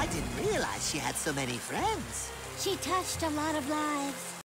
didn't realize she had so many friends. She touched a lot of lives.